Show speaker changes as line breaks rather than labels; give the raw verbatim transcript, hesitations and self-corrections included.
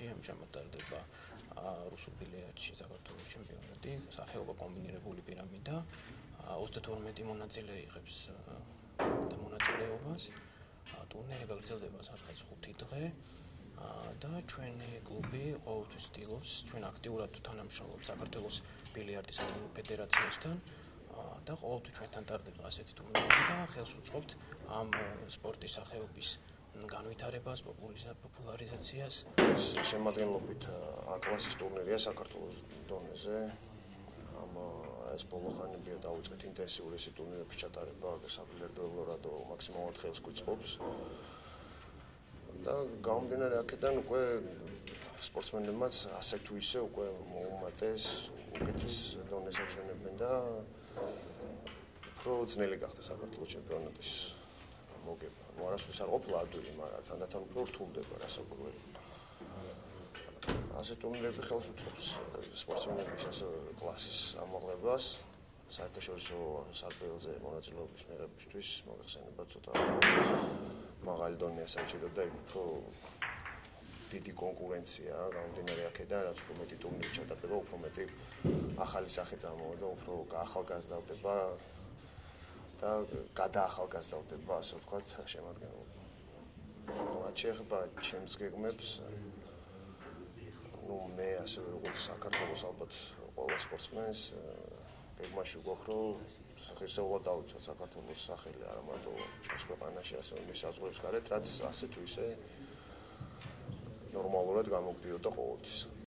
წელში ამჟამად ტარდება რუსულ ბილიარდში საქართველოს ჩემპიონატი, სახეობა კომბინირებული პირამიდა. ოცდათორმეტი მონაწილე იღებს მონაწილეობას. ტურნირი გაგრძელდება სადღაც ხუთი დღე და ჩვენი კლუბი ყოველთვის ცდილობს, ჩვენ აქტიურად თანამშრომლობთ საქართველოს ბილიარდის ფედერაციასთან და ყოველთვის ჩვენთან ტარდება ასეთი ტურნირები და ხელს უწყობთ ამ სპორტის სახეობის განვითარებას, პოპულარიზაციას.
შემადგენლობით A კლასის ტურნირია საქართველოს დონეზე. ამ ეს ბოლო ხანებია დაუწყეთ ინტენსიური ეს ტურნირების ჩატარება, საბილიარდო ელორადო მაქსიმალურად ხელს გვიწყობს. და გამომდინარე აქედან უკვე სპორტსმენებმაც ასე თუ ისე უკვე მოუმატეს, უკეთეს დონეს აჩვენებენ და უფრო ძნელი გახდა საქართველოს ჩემპიონატის მოგება. ნუ არასდროს არ ყოფილა ადვილი, მაგრამ თანდათან უფრო რთულდება რასაკვირველი. ასე ტურნირები ხელს უწყობს სპორტსმენების ასე კლასის ამაღლებას, საერთაშორისო სარბიელზე მონაწილეობის მიღებისთვის მოიხსენება ცოტა მაღალი დონეა საჭირო და იქ უფრო დიდი კონკურენცია გამომდინარე აქედან, რაც უფრო მეტი ტურნირი ჩატარდება, უფრო მეტი ახალი სახე წამოვიდა, უფრო გაახალგაზრდავდება და გადაახალგაზრდავდება, ასე ვთქვათ, შემადგენლობა. რაც შეეხება ჩემს გეგმებს, ну, მე ასევე როგორც საქართველოს ალბათ ყველა სპორტსმენს გეგმაში გვაქვს, რომ ღირსეულად დავიცვათ საქართველოს სახელი არა მარტო ჩვენს ქვეყანაში, ასევე მის საზღვრებს გარეთ, რაც ასე თუ ისე ნორმალურად გამოგვდიოდა ყოველთვის.